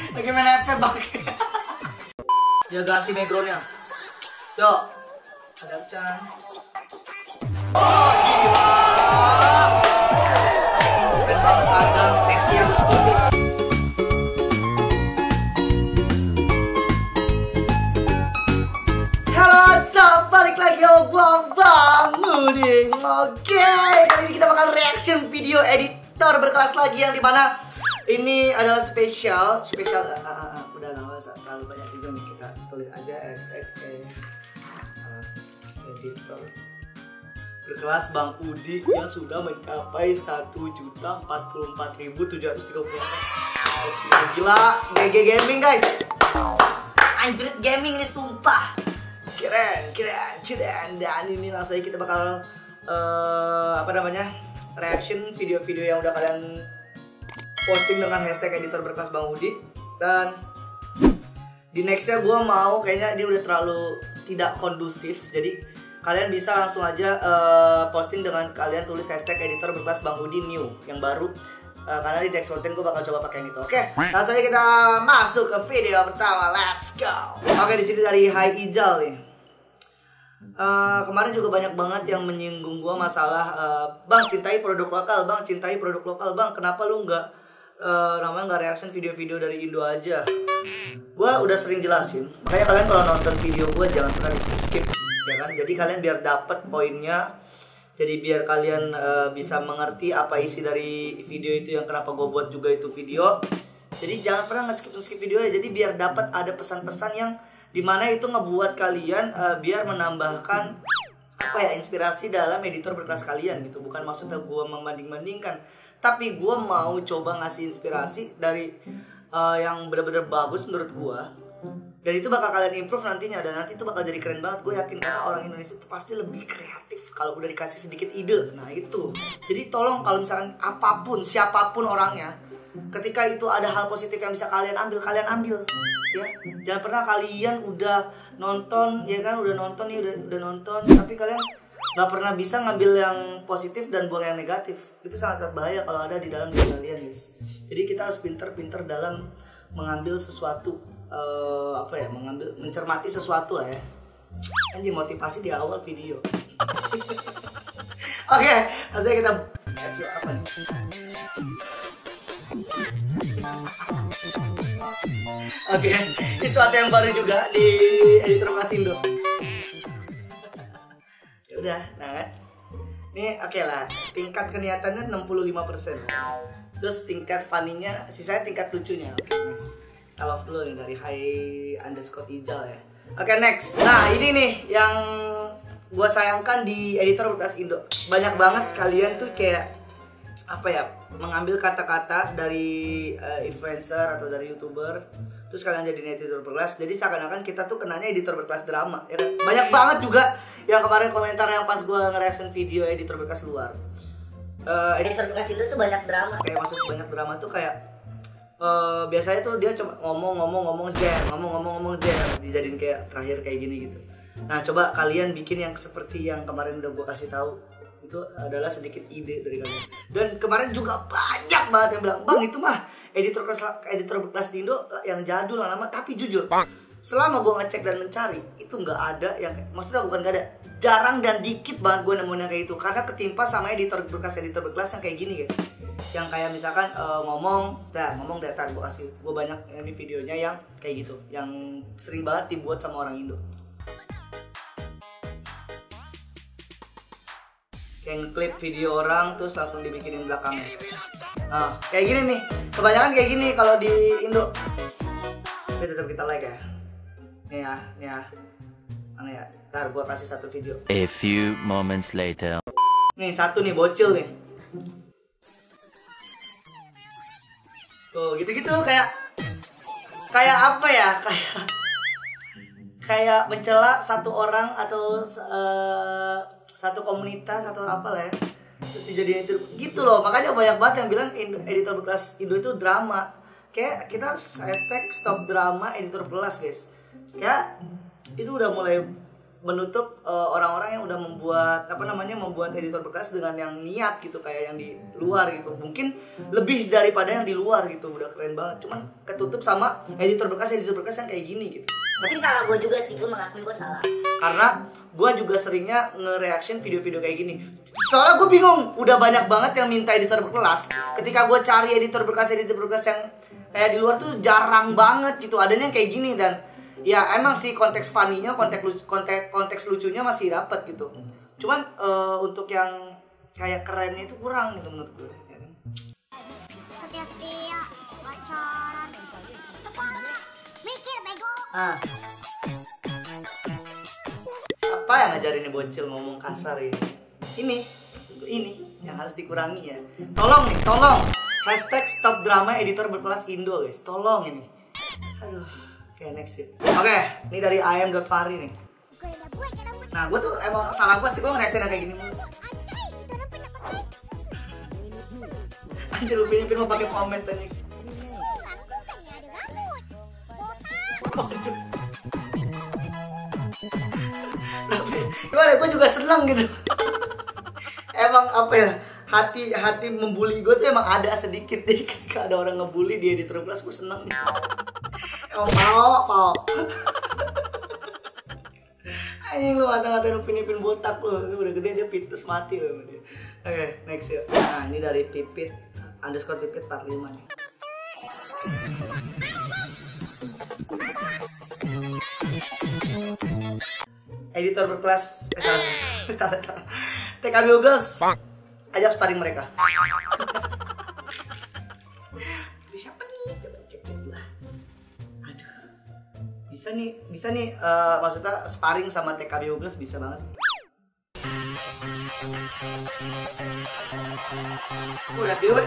Lagi main FP bang. Dia ganti backgroundnya. Cok. Ada Chan. Oh gila. Keren banget ada teksi yang seperti. Halo, what's balik lagi sama Bang Uding. Oke, kali ini kita bakal reaction video editor berkelas lagi yang dimana ini adalah spesial. Udah nggak usah terlalu banyak juga nih, kita tulis aja hashtag editor berkelas Bang Udi yang sudah mencapai 1.044.730. Gila, GG Gaming guys. Anjrit Gaming ini sumpah. Keren. Dan ini langsung aja kita bakal reaction video-video yang udah kalian posting dengan hashtag editor berkelas Bang Udi. Dan di nextnya gue mau, kayaknya dia udah terlalu tidak kondusif, jadi kalian bisa langsung aja posting dengan kalian tulis hashtag editor berkelas Bang Udi new yang baru. Karena di next konten gue bakal coba pakai yang itu. Oke, langsung aja kita masuk ke video pertama. Let's go. Oke, di sini dari Hai Ijal nih. Kemarin juga banyak banget yang menyinggung gue masalah Bang cintai produk lokal, Bang cintai produk lokal, Bang kenapa lu nggak reaction video-video dari Indo aja. Gue udah sering jelasin, makanya kalian kalau nonton video gue jangan pernah di skip ya kan. Jadi kalian biar dapet poinnya, jadi biar kalian bisa mengerti apa isi dari video itu yang kenapa gue buat juga itu video. Jadi jangan pernah nge-skip video ya. Jadi biar dapat ada pesan-pesan yang dimana itu ngebuat kalian biar menambahkan inspirasi dalam editor berkelas kalian gitu. Bukan maksudnya gue membanding-bandingkan, tapi gue mau coba ngasih inspirasi dari yang benar-benar bagus menurut gue. Dan itu bakal kalian improve nantinya, dan nanti itu bakal jadi keren banget, gue yakin. Karena orang Indonesia itu pasti lebih kreatif kalau udah dikasih sedikit ide. Nah itu, jadi tolong kalau misalkan apapun, siapapun orangnya, ketika itu ada hal positif yang bisa kalian ambil ya. Jangan pernah kalian udah nonton ya kan, udah nonton tapi kalian gak pernah bisa ngambil yang positif dan buang yang negatif. Itu sangat bahaya kalau ada di dalam diri kalian guys. Jadi kita harus pinter-pinter dalam mengambil sesuatu, mencermati sesuatu lah ya. Anjing, motivasi di awal video. Oke, langsung kita apa nih? Oke, ini sesuatu yang baru juga di editor Mas Indo. Ya udah, nah kan. Ini oke lah, tingkat keniatannya 65%. Terus tingkat funny-nya, sisanya tingkat lucunya. Oke, nice. Kita love dulu nih dari Hai_Ijal ya. Oke, next. Nah, ini nih yang gua sayangkan di editor berkelas Indo. Banyak banget kalian tuh kayak mengambil kata-kata dari influencer atau dari YouTuber, terus kalian jadi editor berkelas. Jadi seakan-akan kita tuh kenanya editor berkelas drama ya kan? Banyak banget juga yang kemarin komentar yang pas gue nge-reaction video editor berkelas luar. Editor berkelas itu tuh banyak drama. Kayak maksud banyak drama tuh kayak biasanya tuh dia cuma ngomong jam, dijadiin kayak terakhir kayak gini gitu. Nah coba kalian bikin yang seperti yang kemarin udah gue kasih tahu. Itu adalah sedikit ide dari kalian. Dan kemarin juga banyak banget yang bilang, Bang itu mah editor berkelas di Indo yang jadul lama. Tapi jujur, selama gue ngecek dan mencari, itu nggak ada yang, maksudnya bukan nggak ada, jarang dan dikit banget gue nemuin yang kayak itu. Karena ketimpa sama editor berkelas yang kayak gini guys. Yang kayak misalkan ngomong dah gue banyak ini videonya yang kayak gitu, yang sering banget dibuat sama orang Indo. Yang klip video orang terus langsung dibikinin belakangnya. Nah, kayak gini nih. Kebanyakan kayak gini kalau di Indo. Tapi tetap kita like ya. Nih ya. Mana ya? Ntar gua kasih satu video. A few moments later. Nih, satu nih bocil nih. Tuh, gitu-gitu kayak apa ya? Kayak mencela satu orang atau satu komunitas atau apalah ya, terus dijadiin itu gitu loh. Makanya banyak banget yang bilang editor berkelas Indo itu drama. Kayak kita harus hashtag stop drama editor berkelas guys. Kayak itu udah mulai menutup orang-orang yang udah membuat editor berkelas dengan yang niat gitu, kayak yang di luar gitu. Mungkin lebih daripada yang di luar gitu, udah keren banget. Cuman ketutup sama editor berkelas yang kayak gini gitu. Tapi salah gue juga sih, gue mengakui gue salah. Karena gue juga seringnya nge-reaction video-video kayak gini. Soalnya gue bingung, udah banyak banget yang minta editor berkelas. Ketika gue cari editor berkelas yang kayak di luar tuh jarang banget gitu. Adanya yang kayak gini, dan ya emang sih konteks funny-nya, konteks lucunya masih dapat gitu. Cuman untuk yang kayak kerennya itu kurang gitu menurut gue. Ya kan? Setia pacaran sekolah mikir bego. Siapa yang ngajarin nih bocil ngomong kasar ini? Ini yang harus dikurangi ya. Tolong hashtag stop drama editor berkelas Indo guys. Tolong ini. Aduh. Oke, next ya. Oke, ini dari IM.Fahri nih. Nah, gue tuh emang salah gue sih, gue ngerasain kayak gini mulu. Anjir, Upin Ipin mau pakai pomade tadi. Tapi gimana, gue juga seneng gitu. Emang apa ya, hati membuli gue tuh emang ada sedikit deh ketika ada orang ngebully di editor kelas, gue seneng gitu. Emang mau anjing lu ngata-ngatain Upin Ipin botak lu, udah gede dia pitus mati lu. Oke, next ya. Nah, ini dari Pipit _Pipit 45 nih. Editor berkelas salah. TKB Girls ajak sparring mereka. Siapa nih? Coba cek dulu. Aduh. Bisa nih maksudnya sparring sama TKB Girls bisa banget. Lihat dulu.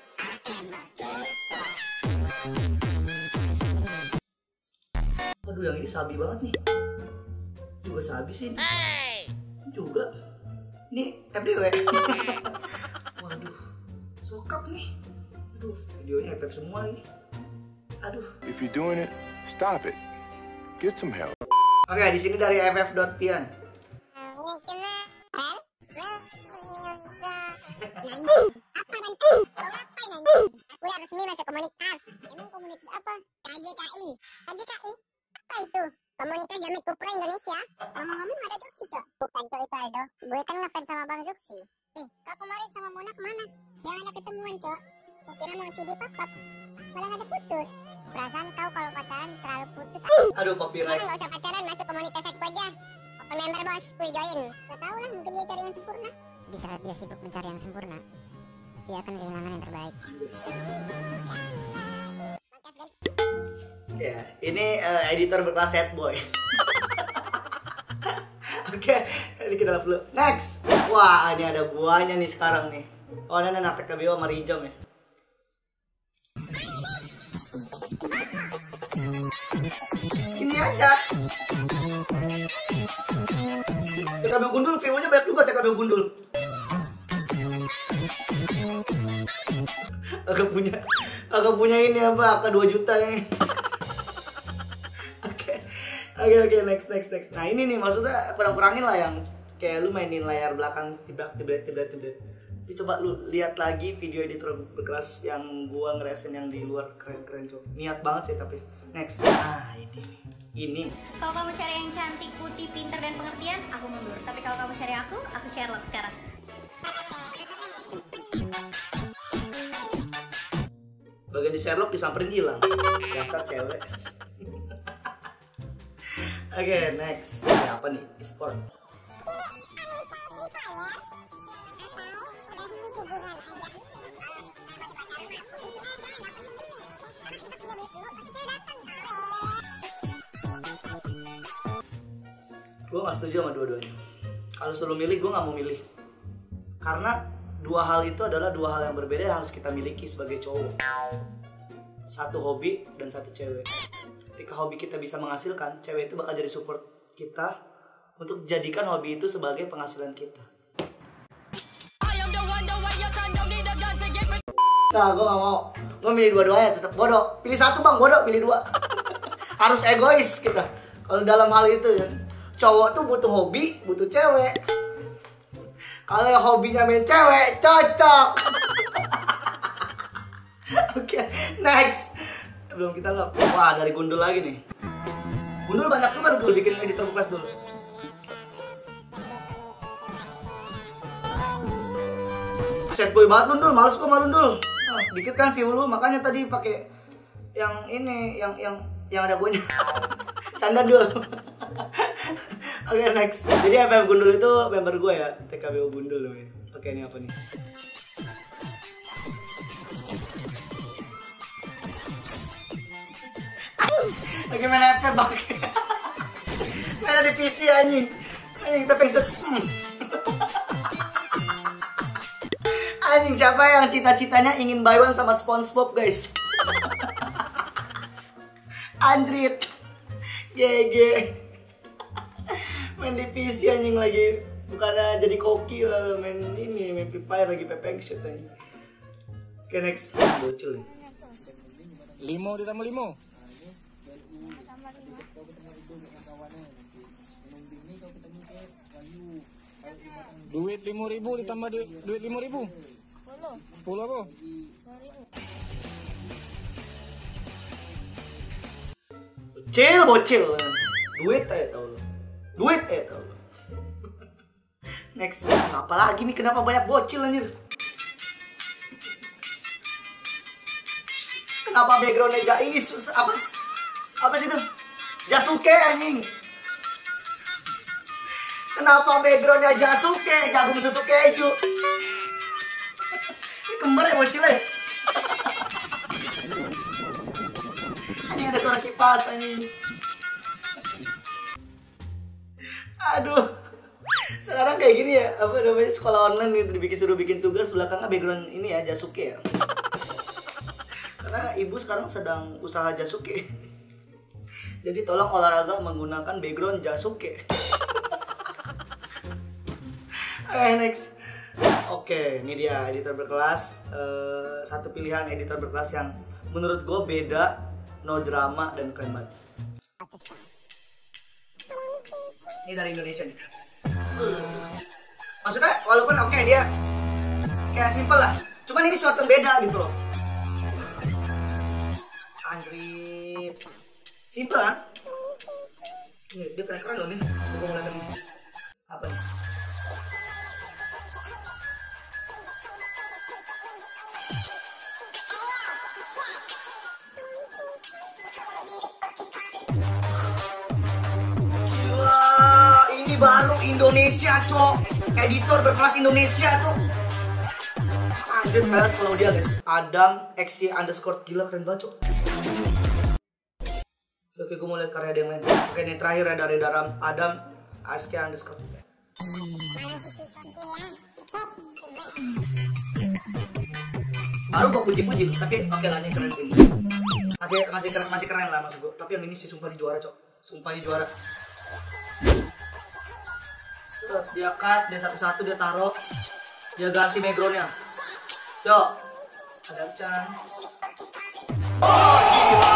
Aduh, yang ini sabi banget nih. Juga sabi sih. Ini juga. Ini FDW. Waduh, sokap nih. Aduh, videonya FF semua lagi. Aduh. If you're doing it, stop it. Get some help. Oke, di sini dari FF.Pian. Gue resmi masuk komunitas. Emang komunitas apa? KJKI. KJKI? Apa itu? Komunitas Jamet Kupra Indonesia. Ngomong-ngomong ada Juksi, Cok. Bukan, Cok, itu Aldo. Gue kan ngefans sama Bang Juksi. Kau kemarin sama Mona kemana? Jangan ada ketemuan, Cok. Kira mau isi di papap. Malah ngajak putus. Perasaan kau kalau pacaran selalu putus. Aduh, copyright. Gak usah pacaran, masuk komunitas aku aja. Open member bos, gue join. Gak tau lah, mungkin dia cari yang sempurna. Di saat dia sibuk mencari yang sempurna, dia akan kehilangan yang terbaik. Ya, ini editor berkelas sad boy. Oke, ini kita lihat dulu. Next. Wah, ini ada buahnya nih sekarang nih. Oh, ini anak TKBO sama Rijam ya. Ini aja. TKBO Gundul, view-nya banyak juga TKBO Gundul. Agak punya ini apa? Agak 2 juta ini. Oke, next. Nah, ini nih maksudnya kurang-kurangin lah yang kayak lu mainin layar belakang tibrak. Tapi coba lu lihat lagi video editor berkelas yang gua ngerasain yang di luar, keren coba. Niat banget sih tapi. Next. Nah, ini. Kalau kamu cari yang cantik, putih, pintar dan pengertian, aku mundur. Tapi kalau kamu cari aku Sherlock sekarang. Bagian di Sherlock disamperin hilang. Dasar cewek. Oke, next. Ini apa nih? E-sport. Gue gak setuju sama dua-duanya. Kalau suruh milih, gue gak mau milih. Karena dua hal itu adalah dua hal yang berbeda yang harus kita miliki sebagai cowok. Satu hobi dan satu cewek. Ketika hobi kita bisa menghasilkan, cewek itu bakal jadi support kita untuk jadikan hobi itu sebagai penghasilan kita. Nah, gue gak mau. Gue milih dua-duanya, tetap bodoh. Pilih satu bang, bodoh, pilih dua. Harus egois kita. Kalau dalam hal itu ya. cowok tuh butuh hobi, butuh cewek. Kalau yang hobinya main cewek, cocok. Oke, next. Belum kita lock. Wah, dari Gundul lagi nih. Gundul banyak juga dulu bikin editor kelas dulu. Set boy banget Gundul, males gua malu Gundul. Nah, dikit kan view lu, makanya tadi pakai yang ini, yang ada guanya. Canda dulu. Oke, next. Jadi FM Gundul itu member gue ya, TKBU Gundul loh ya. Oke, ini apa nih? Lagi main FM bang. Main di PC anjing. Anjing tapi set. Anjing, siapa yang cita-citanya ingin buy one sama SpongeBob guys? Andrit. GG. Main di PC anjing lagi. Bukannya jadi koki, main ini, main Free Fire lagi pepeng shoot anjing. Oke, next. Bocil nih. 5 ditambah 5. Duit 5.000 ditambah duit 5.000. 10 apa? Bocil. Duit aja tau lu. Next. Apalagi nih, kenapa banyak bocil anjir? Kenapa backgroundnya ini susah? Apa sih itu? Jasuke anjing. Kenapa backgroundnya Jasuke? Jagung susu keju. Ini kembar ya bocilnya. Anjing, ada suara kipas anjing. Aduh. Sekarang kayak gini ya, apa namanya, sekolah online gitu, suruh bikin tugas, belakangnya background ini ya, Jasuke ya. Karena ibu sekarang sedang usaha Jasuke. Jadi tolong olahraga menggunakan background Jasuke. Next. Oke, ini dia editor berkelas. Satu pilihan editor berkelas yang menurut gue beda, no drama dan keren banget. Ini dari Indonesia nih. Maksudnya walaupun oke, dia kayak simple lah, cuman ini suatu yang beda gitu loh. Anjir, simple kan? Ini dia keren-keren loh nih. Gue mau lihat ini apa nih? Baru Indonesia cok, editor berkelas Indonesia tuh. Anjir, kalian follow dia guys, Adam XY_, gila keren banget cok. Oke, gue mau lihat karya dia yang lain. Oke, ini terakhir ya dari Adam XY_. Baru gue puji-puji, tapi oke lah, ini keren sih. Masih keren lah maksud gue. Tapi yang ini sih sumpah di juara cok, sumpah di juara. Dia cut, dia satu-satu dia taruh, dia ganti backgroundnya. Cok, ada Chan. Oh gila,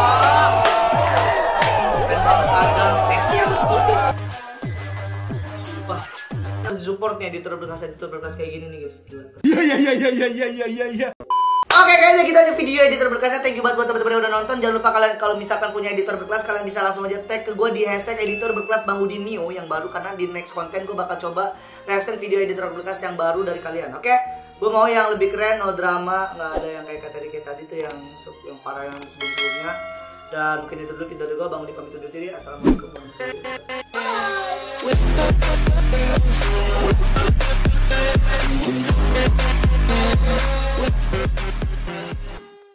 keren banget Adam XY_. Wah, harus support nih editor berkelas kayak gini nih guys. Gila. Iya. Oke, kayaknya gitu aja video editor berkelasnya. Thank you buat teman-teman yang udah nonton. Jangan lupa kalian kalau misalkan punya editor berkelas, kalian bisa langsung aja tag ke gue di hashtag editor berkelas Bang Udin Neo yang baru, karena di next konten gue bakal coba reaction video editor berkelas yang baru dari kalian. Oke, gue mau yang lebih keren, no drama, nggak ada yang kayak tadi tuh yang parah yang sebelum-sebelumnya. Dan mungkin itu dulu video dari gue. Bang Udin pamit undur diri. Assalamualaikum warahmatullahi wabarakatuh.